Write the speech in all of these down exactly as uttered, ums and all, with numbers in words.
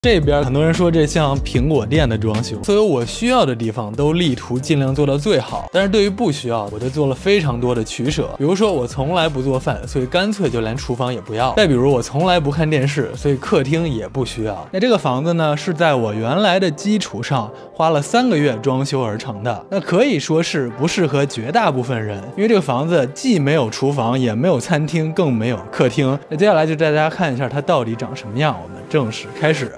这边很多人说这像苹果店的装修，所有我需要的地方都力图尽量做到最好，但是对于不需要，我就做了非常多的取舍。比如说我从来不做饭，所以干脆就连厨房也不要。再比如我从来不看电视，所以客厅也不需要。那这个房子呢，是在我原来的基础上花了三个月装修而成的，那可以说是不适合绝大部分人，因为这个房子既没有厨房，也没有餐厅，更没有客厅。那接下来就带大家看一下它到底长什么样，我们正式开始。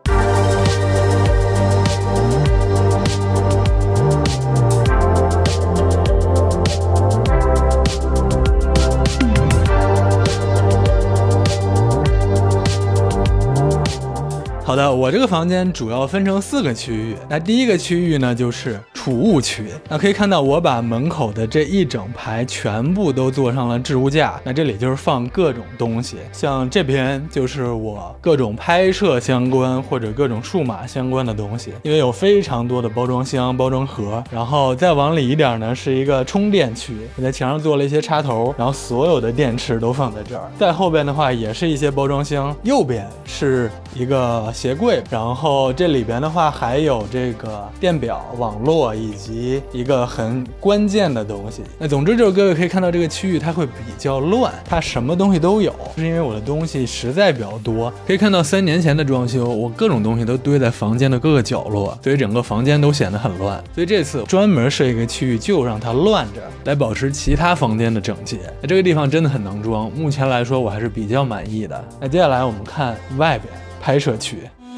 好的，我这个房间主要分成四个区域。那第一个区域呢，就是储物区。那可以看到，我把门口的这一整排全部都做上了置物架。那这里就是放各种东西，像这边就是我各种拍摄相关或者各种数码相关的东西，因为有非常多的包装箱、包装盒。然后再往里一点呢，是一个充电区，我在墙上做了一些插头，然后所有的电池都放在这儿。再后边的话，也是一些包装箱，右边是一个鞋柜，然后这里边的话还有这个电表、网络以及一个很关键的东西。那总之就是各位可以看到这个区域它会比较乱，它什么东西都有，是因为我的东西实在比较多。可以看到三年前的装修，我各种东西都堆在房间的各个角落，所以整个房间都显得很乱。所以这次专门设一个区域就让它乱着，来保持其他房间的整洁。那这个地方真的很能装，目前来说我还是比较满意的。那接下来我们看外边拍摄区。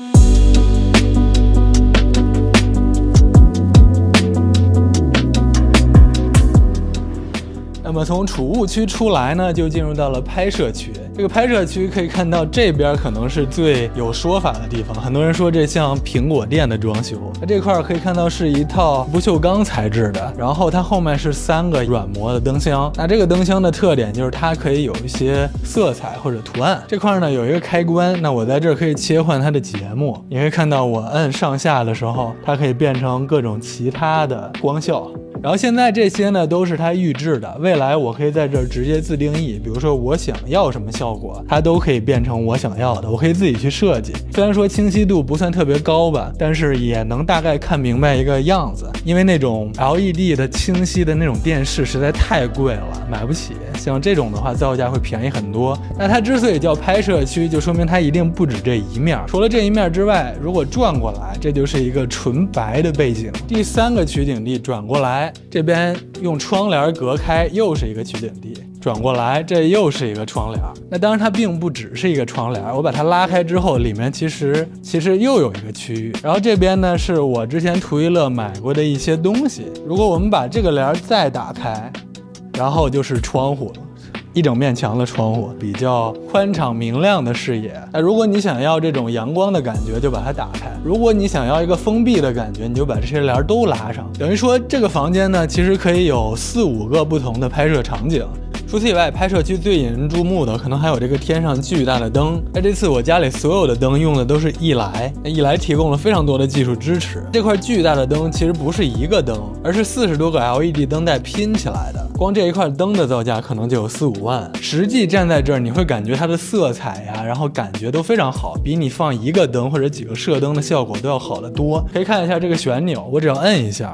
那么从储物区出来呢，就进入到了拍摄区。这个拍摄区可以看到，这边可能是最有说法的地方。很多人说这像苹果店的装修。那这块可以看到是一套不锈钢材质的，然后它后面是三个软膜的灯箱。那这个灯箱的特点就是它可以有一些色彩或者图案。这块呢有一个开关，那我在这儿可以切换它的节目。你可以看到我摁上下的时候，它可以变成各种其他的光效。然后现在这些呢都是它预制的，未来我可以在这儿直接自定义，比如说我想要什么效果，它都可以变成我想要的，我可以自己去设计。虽然说清晰度不算特别高吧，但是也能大概看明白一个样子。因为那种 L E D 的清晰的那种电视实在太贵了，买不起。像这种的话造价会便宜很多。那它之所以叫拍摄区，就说明它一定不止这一面。除了这一面之外，如果转过来，这就是一个纯白的背景。第三个取景地转过来，这边用窗帘隔开，又是一个取景地。转过来，这又是一个窗帘。那当然它并不只是一个窗帘，我把它拉开之后，里面其实其实又有一个区域。然后这边呢是我之前图一乐买过的一些东西。如果我们把这个帘再打开，然后就是窗户了。一整面墙的窗户，比较宽敞明亮的视野。那如果你想要这种阳光的感觉，就把它打开；如果你想要一个封闭的感觉，你就把这些帘都拉上。等于说这个房间呢，其实可以有四五个不同的拍摄场景。除此以外，拍摄区最引人注目的可能还有这个天上巨大的灯。那这次我家里所有的灯用的都是一来，那一来提供了非常多的技术支持。这块巨大的灯其实不是一个灯，而是四十多个 L E D 灯带拼起来的。光这一块灯的造价可能就有四五万。实际站在这儿，你会感觉它的色彩呀，然后感觉都非常好，比你放一个灯或者几个射灯的效果都要好得多。可以看一下这个旋钮，我只要摁一下。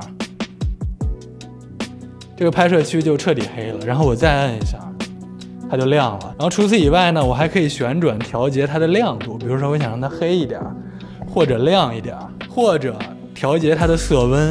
这个拍摄区就彻底黑了，然后我再按一下，它就亮了。然后除此以外呢，我还可以旋转调节它的亮度，比如说我想让它黑一点，或者亮一点，或者调节它的色温。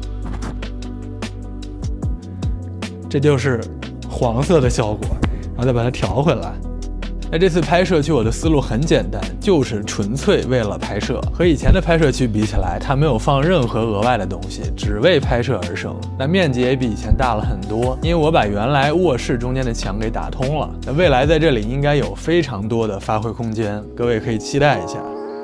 这就是黄色的效果，然后再把它调回来。那这次拍摄区我的思路很简单，就是纯粹为了拍摄。和以前的拍摄区比起来，它没有放任何额外的东西，只为拍摄而生。那面积也比以前大了很多，因为我把原来卧室中间的墙给打通了。那未来在这里应该有非常多的发挥空间，各位可以期待一下。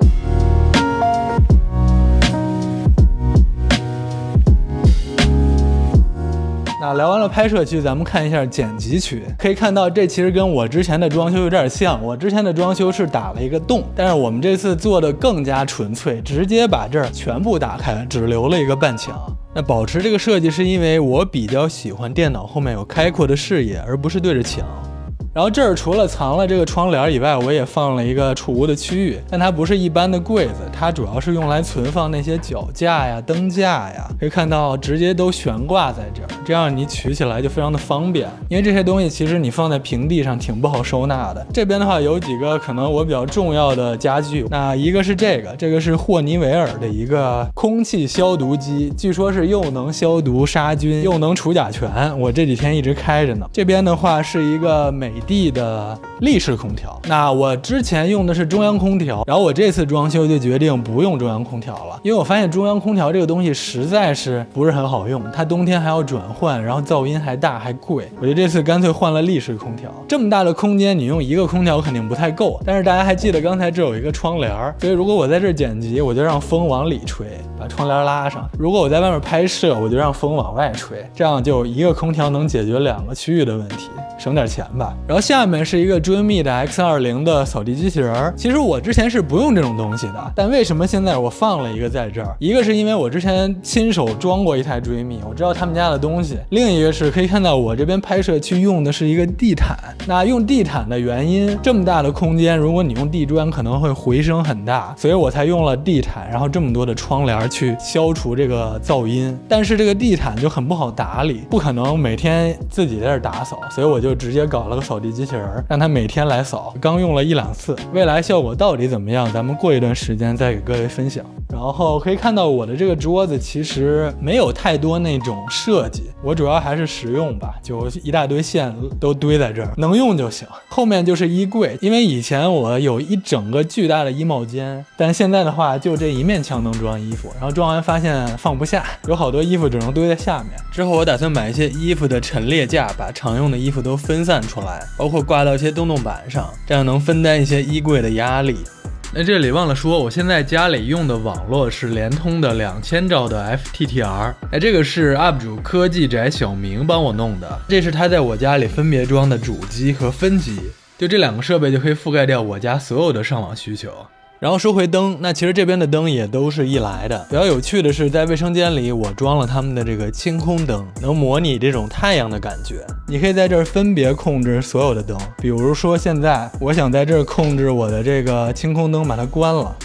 那聊完了拍摄区，咱们看一下剪辑区。可以看到，这其实跟我之前的装修有点像。我之前的装修是打了一个洞，但是我们这次做的更加纯粹，直接把这儿全部打开，只留了一个半墙。那保持这个设计是因为我比较喜欢电脑后面有开阔的视野，而不是对着墙。 然后这儿除了藏了这个窗帘以外，我也放了一个储物的区域，但它不是一般的柜子，它主要是用来存放那些脚架呀、灯架呀。可以看到直接都悬挂在这儿，这样你取起来就非常的方便。因为这些东西其实你放在平地上挺不好收纳的。这边的话有几个可能我比较重要的家具，那一个是这个，这个是霍尼韦尔的一个空气消毒机，据说是又能消毒杀菌，又能除甲醛，我这几天一直开着呢。这边的话是一个美的的立式空调，那我之前用的是中央空调，然后我这次装修就决定不用中央空调了，因为我发现中央空调这个东西实在是不是很好用，它冬天还要转换，然后噪音还大还贵，我就这次干脆换了立式空调。这么大的空间你用一个空调肯定不太够，但是大家还记得刚才这有一个窗帘，所以如果我在这剪辑，我就让风往里吹，把窗帘拉上；如果我在外面拍摄，我就让风往外吹，这样就一个空调能解决两个区域的问题，省点钱吧。然后下面是一个追觅的 X 二十 的扫地机器人，其实我之前是不用这种东西的，但为什么现在我放了一个在这儿？一个是因为我之前亲手装过一台追觅，我知道他们家的东西；另一个是可以看到我这边拍摄区用的是一个地毯，那用地毯的原因，这么大的空间，如果你用地砖可能会回声很大，所以我才用了地毯，然后这么多的窗帘去消除这个噪音。但是这个地毯就很不好打理，不可能每天自己在这打扫，所以我就直接搞了个扫地机器人，让它每天来扫。刚用了一两次，未来效果到底怎么样，咱们过一段时间再给各位分享。然后可以看到我的这个桌子其实没有太多那种设计，我主要还是实用吧，就一大堆线都堆在这儿，能用就行。后面就是衣柜，因为以前我有一整个巨大的衣帽间，但现在的话就这一面墙能装衣服，然后装完发现放不下，有好多衣服只能堆在下面。之后我打算买一些衣服的陈列架，把常用的衣服都分散出来，包括挂到一些洞洞板上，这样能分担一些衣柜的压力。那这里忘了说，我现在家里用的网络是联通的两千兆的 F T T R， 哎，这个是 U P 主科技宅小明帮我弄的，这是他在我家里分别装的主机和分机，就这两个设备就可以覆盖掉我家所有的上网需求。然后说回灯，那其实这边的灯也都是一来的。比较有趣的是，在卫生间里我装了他们的这个清空灯，能模拟这种太阳的感觉。你可以在这儿分别控制所有的灯，比如说现在我想在这儿控制我的这个清空灯，把它关了，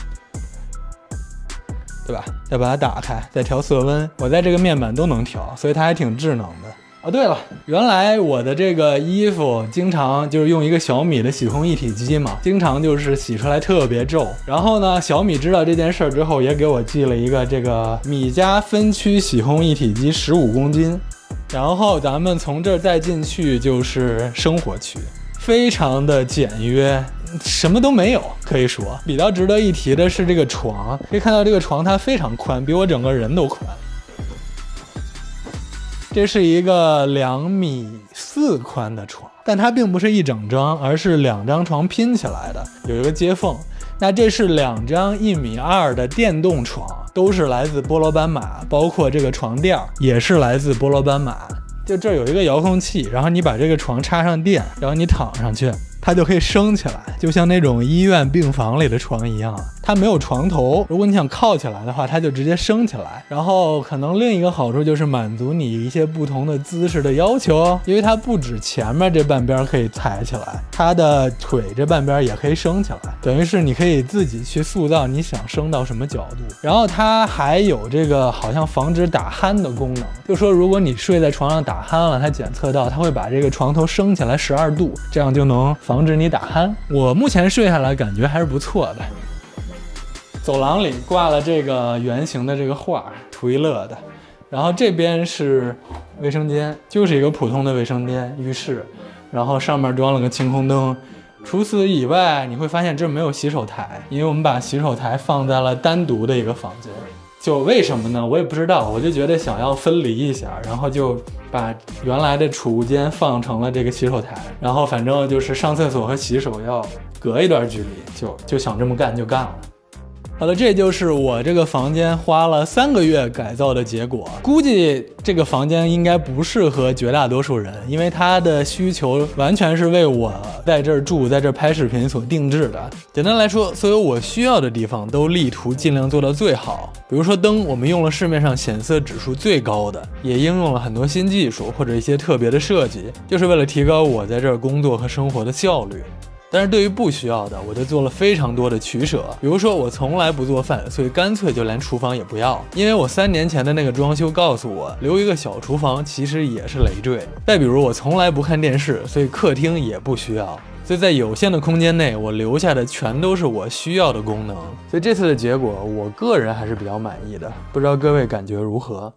对吧？再把它打开，再调色温，我在这个面板都能调，所以它还挺智能的。哦，对了，原来我的这个衣服经常就是用一个小米的洗烘一体机嘛，经常就是洗出来特别皱。然后呢，小米知道这件事儿之后，也给我寄了一个这个米家分区洗烘一体机，十五公斤。然后咱们从这儿再进去就是生活区，非常的简约，什么都没有，可以说。比较值得一提的是这个床，可以看到这个床它非常宽，比我整个人都宽。这是一个两米四宽的床，但它并不是一整张，而是两张床拼起来的，有一个接缝。那这是两张一米二的电动床，都是来自波罗斑马，包括这个床垫也是来自波罗斑马。就这有一个遥控器，然后你把这个床插上电，然后你躺上去，它就可以升起来，就像那种医院病房里的床一样。它没有床头，如果你想靠起来的话，它就直接升起来。然后可能另一个好处就是满足你一些不同的姿势的要求，因为它不止前面这半边可以抬起来，它的腿这半边也可以升起来，等于是你可以自己去塑造你想升到什么角度。然后它还有这个好像防止打鼾的功能，就说如果你睡在床上打鼾了，它检测到，它会把这个床头升起来十二度，这样就能防止你打鼾。我目前睡下来感觉还是不错的。走廊里挂了这个圆形的这个画，图一乐的。然后这边是卫生间，就是一个普通的卫生间浴室，然后上面装了个清空灯。除此以外，你会发现这没有洗手台，因为我们把洗手台放在了单独的一个房间。就为什么呢？我也不知道，我就觉得想要分离一下，然后就把原来的储物间放成了这个洗手台，然后反正就是上厕所和洗手要隔一段距离，就就想这么干就干了。 好了，这就是我这个房间花了三个月改造的结果。估计这个房间应该不适合绝大多数人，因为它的需求完全是为我在这儿住、在这儿拍视频所定制的。简单来说，所有我需要的地方都力图尽量做到最好。比如说灯，我们用了市面上显色指数最高的，也应用了很多新技术或者一些特别的设计，就是为了提高我在这儿工作和生活的效率。但是对于不需要的，我就做了非常多的取舍。比如说，我从来不做饭，所以干脆就连厨房也不要。因为我三年前的那个装修告诉我，留一个小厨房其实也是累赘。再比如，我从来不看电视，所以客厅也不需要。所以在有限的空间内，我留下的全都是我需要的功能。所以这次的结果，我个人还是比较满意的。不知道各位感觉如何？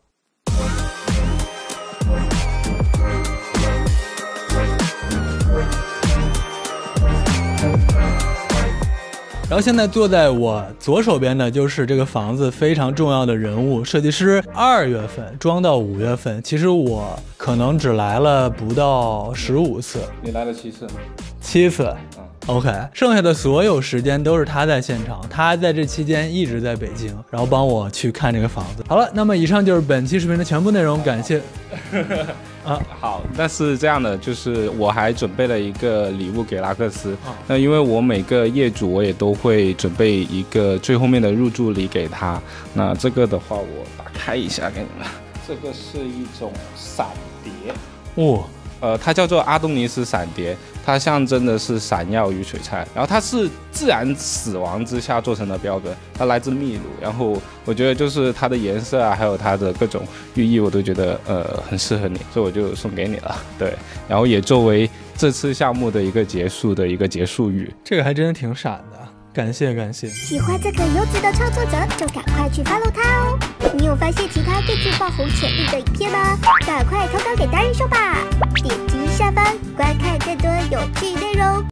然后现在坐在我左手边的就是这个房子非常重要的人物，设计师二月份装到五月份，其实我可能只来了不到十五次。 你来了七次？ 七次。OK， 剩下的所有时间都是他在现场，他在这期间一直在北京，然后帮我去看这个房子。好了，那么以上就是本期视频的全部内容，感谢。 啊，好，那是这样的，就是我还准备了一个礼物给拉克斯。哦、那因为我每个业主我也都会准备一个最后面的入住礼给他。那这个的话，我打开一下给你们，这个是一种闪蝶。 哦。 呃，它叫做阿东尼斯闪蝶，它象征的是闪耀与璀璨，然后它是自然死亡之下做成的标本，它来自秘鲁，然后我觉得就是它的颜色啊，还有它的各种寓意，我都觉得呃很适合你，所以我就送给你了。对，然后也作为这次项目的一个结束的一个结束语， 这个还真的挺闪的。感谢感谢， 喜欢这个优质的创作者，就赶快去 follow 他哦！你有发现其他更具爆红潜力的影片吗？赶快投稿给达人秀吧！点击下方观看更多有趣内容。